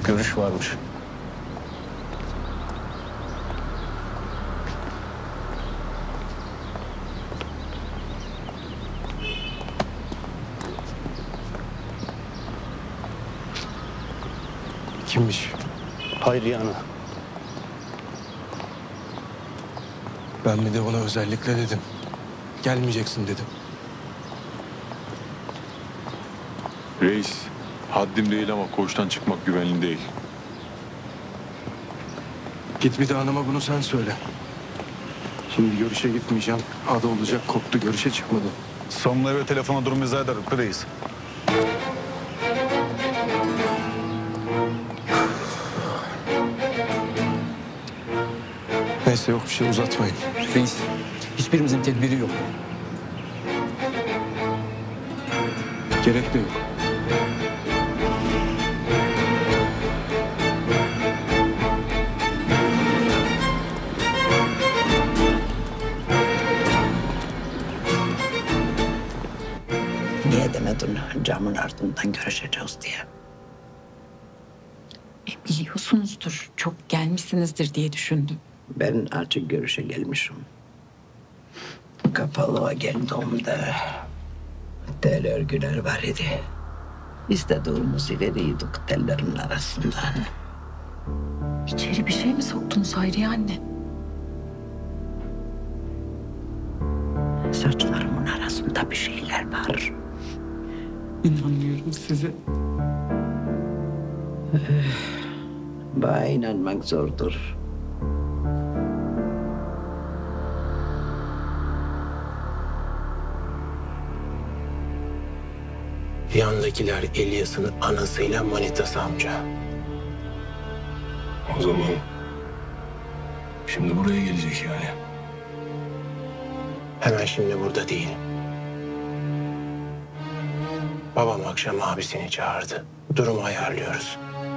Görüş varmış. Kimmiş? Hayriye Ana. Ben bir de ona özellikle dedim. Gelmeyeceksin dedim. Reis, haddim değil ama koğuştan çıkmak güvenli değil. Git bir de anama bunu sen söyle. Şimdi görüşe gitmeyeceğim. Adı olacak koptu, görüşe çıkmadı. Sonuna ve telefona durum izah ederim reis. Neyse yok bir şey uzatmayın. Reis, hiçbirimizin tedbiri yok. Gerek de yok. Niye demedin camın ardından görüşeceğiz diye? Biliyorsunuzdur, çok gelmişsinizdir diye düşündüm. Ben açık görüşe gelmişim. Kapalığa geldiğimde tel örgüler var idi. İstediğimizi veriyorduk tellerin arasından. İçeri bir şey mi soktunuz Hayriye anne? Saçlarımın arasında bir şeyler var. İnanmıyorum size. Bana inanmak zordur. Yandakiler İlyas'ın anasıyla manitası amca. O zaman şimdi buraya gelecek yani. Hemen şimdi burada değil. Babam akşam abisini çağırdı. Durumu ayarlıyoruz.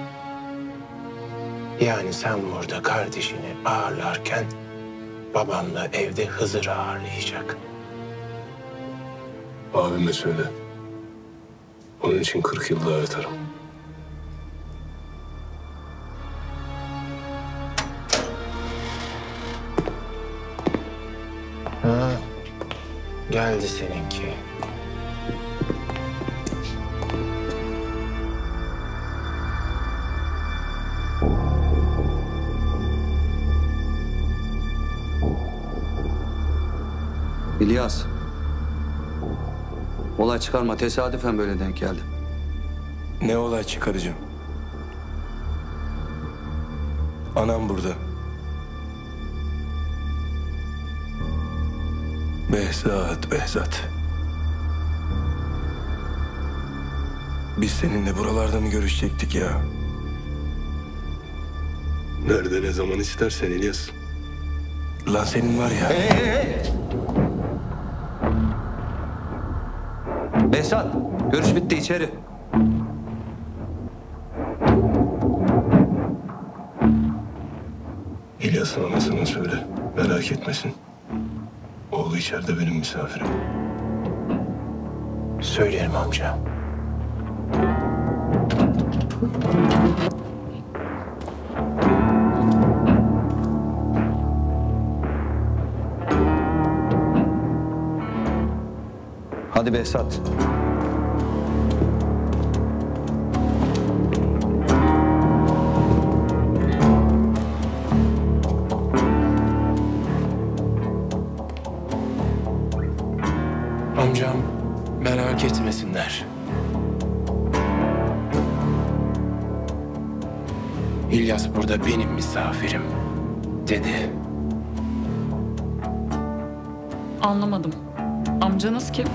Yani sen burada kardeşini ağırlarken babam da evde Hızır'ı ağırlayacak. Abime söyle. Onun için 40 yıl daha yatarım. Ha, geldi seninki. İlyas. Olay çıkarma. Tesadüfen böyle denk geldi. Ne olay çıkaracağım? Anam burada. Behzat. Biz seninle buralarda mı görüşecektik ya? Nerede ne zaman istersen İlyas. Lan senin var ya. Behzat, görüş bitti içeri. İlyas'ın anasına söyle. Merak etmesin. Oğlu içeride benim misafirim. Söylerim amca. Hadi Behzat. Amcam merak etmesinler. İlyas burada benim misafirim dedi. Anlamadım. Amcanız kim?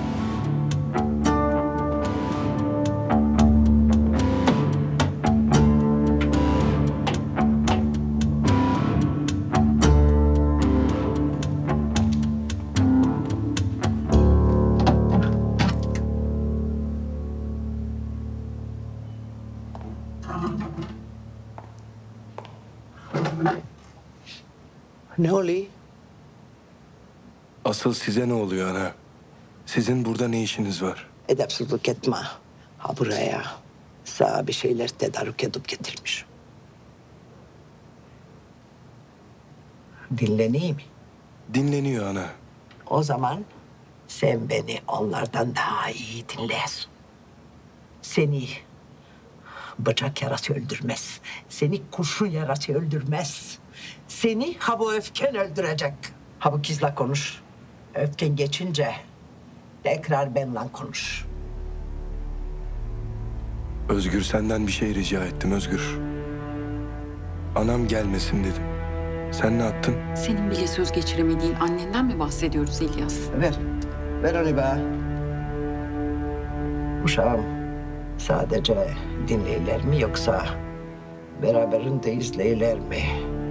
Ne oluyor? Asıl size ne oluyor ana? Sizin burada ne işiniz var? Edepsizlik etme. Ha buraya. Sana bir şeyler tedarik edip getirmiş. Dinleneyim mi? Dinleniyor ana. O zaman sen beni onlardan daha iyi dinleyesin. Seni bıçak yarası öldürmez. Seni kurşun yarası öldürmez. Seni ha bu öfken öldürecek. Ha bu kızla konuş. Öfken geçince tekrar benimle konuş. Özgür, senden bir şey rica ettim Özgür. Anam gelmesin dedim. Sen ne yaptın? Senin bile söz geçiremediğin annenden mi bahsediyoruz İlyas? Ver onu bana. Uşağım sadece dinleyler mi yoksa beraberinde izleyler mi?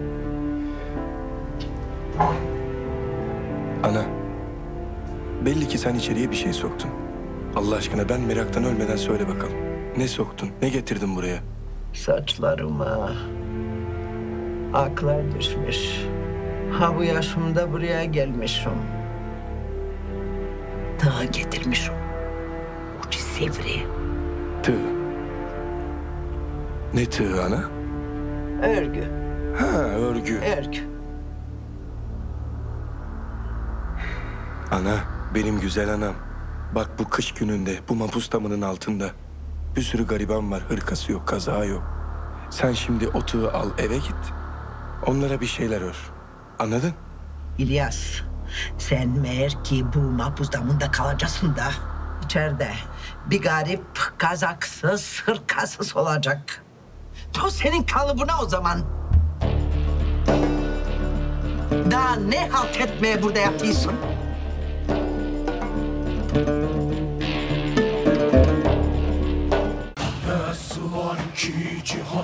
Ana, belli ki sen içeriye bir şey soktun. Allah aşkına ben meraktan ölmeden söyle bakalım. Ne soktun, ne getirdin buraya? Saçlarıma aklar düşmüş. Ha bu yaşımda buraya gelmişim. Dağa getirmişim. Ucu sivri. Tığ. Ne tığ ana? Örgü, Ha, örgü. örgü. Ana, benim güzel anam. Bak bu kış gününde, bu mapus damının altında bir sürü gariban var. Hırkası yok, kazağı yok. Sen şimdi o tığı al eve git. Onlara bir şeyler ör. Anladın? İlyas, sen meğer ki bu mahpus damında kalacaksın da içeride bir garip kazaksız, hırkasız olacak. Bu senin kalıbına o zaman. Daha ne halt etmeye burada yapıyorsun? Nasıl var ki cihan,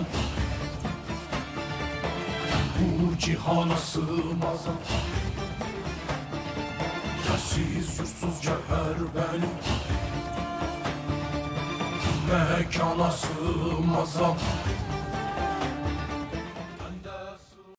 bu cihana sığmaz. Yersiz yursuz cevher benim, mekana sığmaz.